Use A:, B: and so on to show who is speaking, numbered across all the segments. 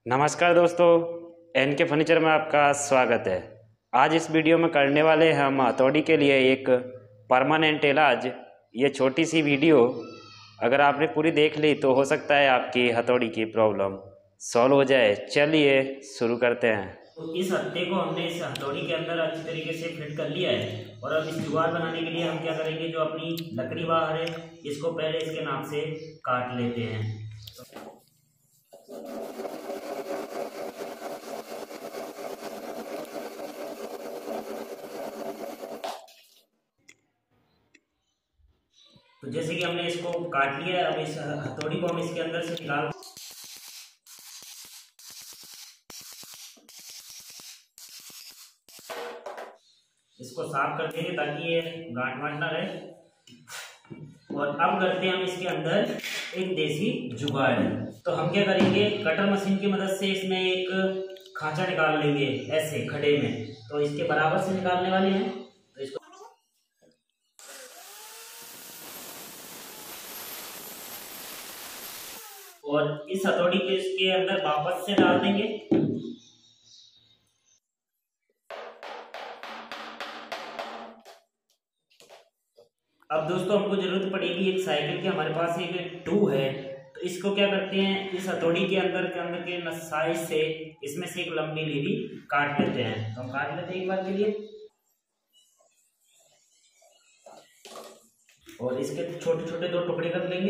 A: नमस्कार दोस्तों, एन के फर्नीचर में आपका स्वागत है। आज इस वीडियो में करने वाले हैं हम हथौड़ी के लिए एक परमानेंट इलाज। ये छोटी सी वीडियो अगर आपने पूरी देख ली तो हो सकता है आपकी हथौड़ी की प्रॉब्लम सॉल्व हो जाए। चलिए शुरू करते हैं।
B: तो इस हत्थे को हमने इस हथौड़ी के अंदर अच्छी तरीके से फिट कर लिया है और अब इस जुगाड़ बनाने के लिए हम क्या करेंगे, जो अपनी लकड़ी बाहर है इसको पहले इसके नाप से काट लेते हैं। तो जैसे कि हमने इसको काट लिया है, अब इस हथौड़ी को हम इसके अंदर से निकाल इसको साफ कर देंगे ताकि ये गांठ वांठ ना रहे। और अब करते हैं हम इसके अंदर एक देसी जुगाड़। तो हम क्या करेंगे, कटर मशीन की मदद से इसमें एक खांचा निकाल लेंगे ऐसे खड़े में। तो इसके बराबर से निकालने वाले हैं। तो इसको और इस हथौड़ी को इसके अंदर वापस से डाल देंगे। अब दोस्तों हमको जरूरत पड़ेगी एक साइकिल की। हमारे पास एक टू है, तो इसको क्या करते हैं, इस हथौड़ी के अंदर के साइज से इसमें से एक लंबी लीरी काट लेते हैं। तो हम काट लेते हैं एक बार के लिए और इसके छोटे छोटे दो टुकड़े कर लेंगे।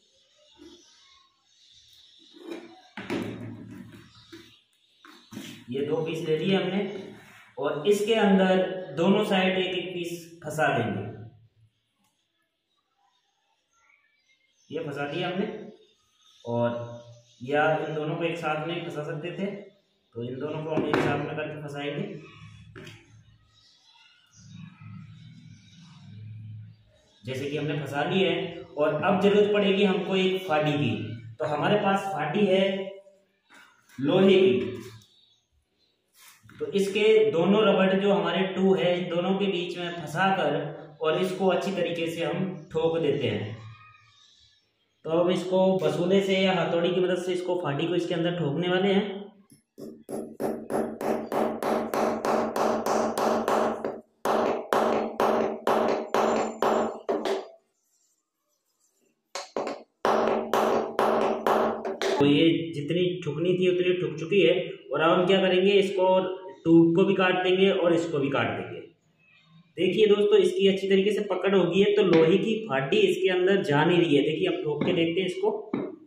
B: ये दो पीस ले लिए हमने और इसके अंदर दोनों साइड एक एक पीस फंसा देंगे। ये फंसा दिया हमने, और या इन दोनों को एक साथ में फंसा सकते थे, तो इन दोनों को हम एक साथ में करके फंसाएंगे। जैसे कि हमने फंसा ली है और अब जरूरत पड़ेगी हमको एक फाड़ी की। तो हमारे पास फाड़ी है लोहे की। तो इसके दोनों रबड़ जो हमारे टू है, इन दोनों के बीच में फंसा कर और इसको अच्छी तरीके से हम ठोक देते हैं। तो अब इसको बसूले से या हथौड़ी की मदद से इसको फाड़ी को इसके अंदर ठोकने वाले हैं। तो ये जितनी ठुकनी थी उतनी ठुक चुकी है। और अब हम क्या करेंगे, इसको टूब को भी काट देंगे और इसको भी काट देंगे। देखिए दोस्तों, इसकी अच्छी तरीके से पकड़ होगी है, तो लोहे की फाड़ी इसके अंदर जा नहीं रही है। देखिए अब ठोक के देखते हैं इसको।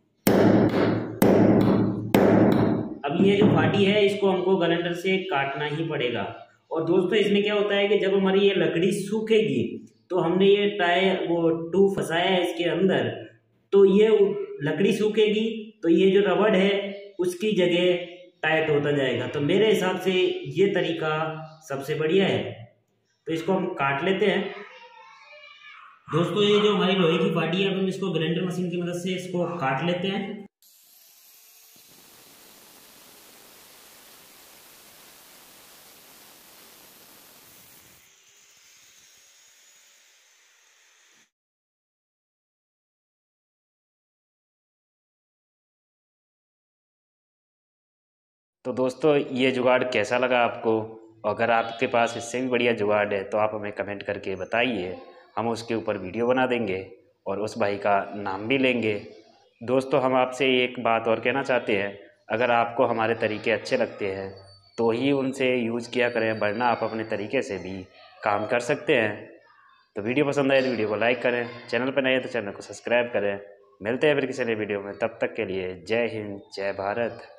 B: अब ये जो फाड़ी है इसको हमको ग्राइंडर से काटना ही पड़ेगा। और दोस्तों इसमें क्या होता है कि जब हमारी ये लकड़ी सूखेगी, तो हमने ये वो टू फंसाया है इसके अंदर, तो ये लकड़ी सूखेगी तो ये जो रबड़ है उसकी जगह टाइट होता जाएगा। तो मेरे हिसाब से ये तरीका सबसे बढ़िया है। तो इसको हम काट लेते हैं। दोस्तों ये जो हमारी लोहे की फाड़ी है, अब हम इसको ग्राइंडर मशीन की मदद से इसको काट लेते हैं।
A: तो दोस्तों ये जुगाड़ कैसा लगा आपको? अगर आपके पास इससे भी बढ़िया जुगाड़ है तो आप हमें कमेंट करके बताइए, हम उसके ऊपर वीडियो बना देंगे और उस भाई का नाम भी लेंगे। दोस्तों हम आपसे एक बात और कहना चाहते हैं, अगर आपको हमारे तरीके अच्छे लगते हैं तो ही उनसे यूज़ किया करें, वरना आप अपने तरीके से भी काम कर सकते हैं। तो वीडियो पसंद आए तो वीडियो को लाइक करें, चैनल पर नए हैं तो चैनल को सब्सक्राइब करें। मिलते हैं फिर किसी नए वीडियो में, तब तक के लिए जय हिंद जय भारत।